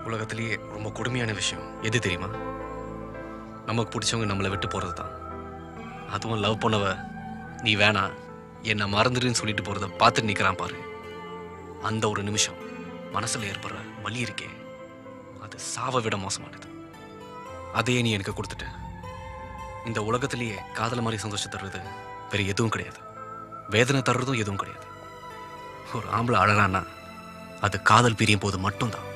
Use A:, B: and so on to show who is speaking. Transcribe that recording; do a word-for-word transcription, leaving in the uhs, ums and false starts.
A: உலகத்திலேயே ரொம்ப கொடுமையான விஷயம் எது தெரியுமா? நமக்கு பிடிச்சவங்க நம்மளை விட்டு போகிறது தான். அதுவும் லவ் பண்ணவ நீ வேணா என்னை மறந்துடுன்னு சொல்லிட்டு போகிறத பார்த்துட்டு நிற்கிறான் பாரு. அந்த ஒரு நிமிஷம் மனசில் ஏற்படுற வலி இருக்கே, அது சாவை விட மோசமானது. அதையே நீ எனக்கு கொடுத்துட்ட. இந்த உலகத்திலேயே காதல் மாதிரி சந்தோஷம் தர்றது வேற எதுவும் கிடையாது. வேதனை தர்றதும் எதுவும் கிடையாது. ஒரு ஆம்பளை அழகானா அது காதல் பிரியும் போது மட்டும்தான்.